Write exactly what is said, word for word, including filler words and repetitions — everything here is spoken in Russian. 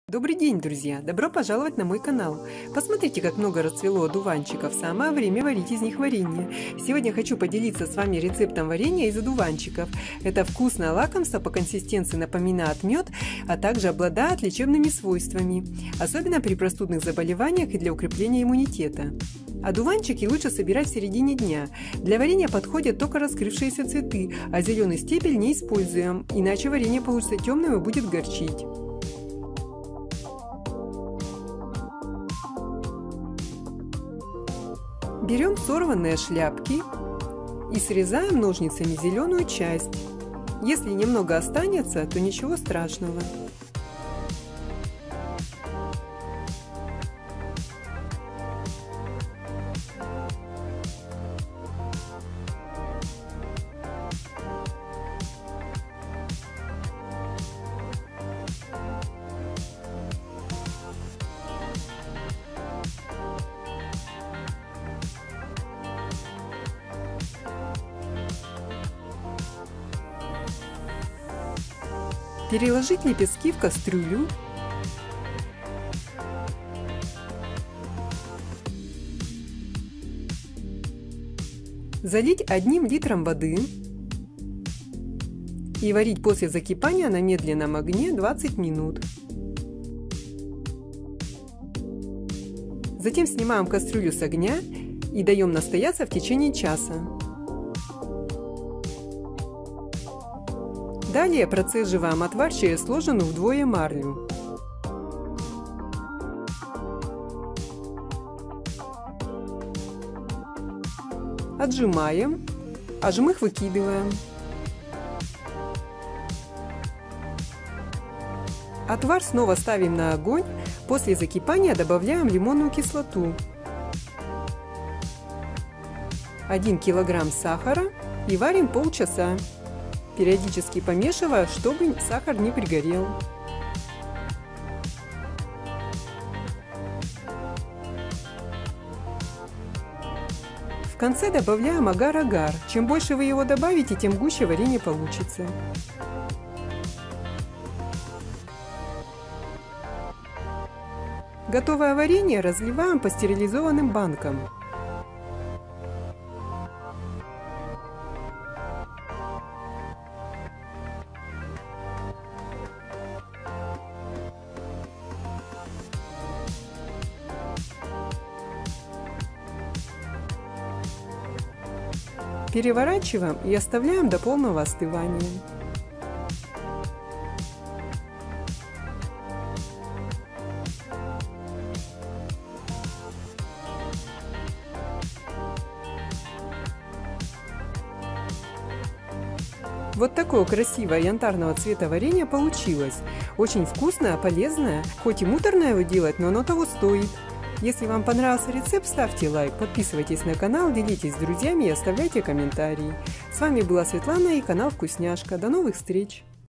Добрый день, друзья! Добро пожаловать на мой канал! Посмотрите, как много расцвело одуванчиков. Самое время варить из них варенье. Сегодня хочу поделиться с вами рецептом варенья из одуванчиков. Это вкусное лакомство, по консистенции напоминает мед, а также обладает лечебными свойствами, особенно при простудных заболеваниях и для укрепления иммунитета. Одуванчики лучше собирать в середине дня. Для варенья подходят только раскрывшиеся цветы, а зеленый стебель не используем, иначе варенье получится темным и будет горчить. Берем сорванные шляпки и срезаем ножницами зеленую часть. Если немного останется, то ничего страшного. Переложить лепестки в кастрюлю. Залить одним литром воды и варить после закипания на медленном огне двадцать минут. Затем снимаем кастрюлю с огня и даем настояться в течение часа. Далее процеживаем отвар через сложенную вдвое марлю. Отжимаем, а жмых выкидываем. Отвар снова ставим на огонь. После закипания добавляем лимонную кислоту, один килограмм сахара и варим полчаса, периодически помешивая, чтобы сахар не пригорел. В конце добавляем агар-агар. Чем больше вы его добавите, тем гуще варенье получится. Готовое варенье разливаем по стерилизованным банкам. Переворачиваем и оставляем до полного остывания. Вот такое красивое янтарного цвета варенье получилось. Очень вкусное, полезное. Хоть и муторное его делать, но оно того стоит. Если вам понравился рецепт, ставьте лайк, подписывайтесь на канал, делитесь с друзьями и оставляйте комментарии. С вами была Светлана и канал Вкусняшка. До новых встреч!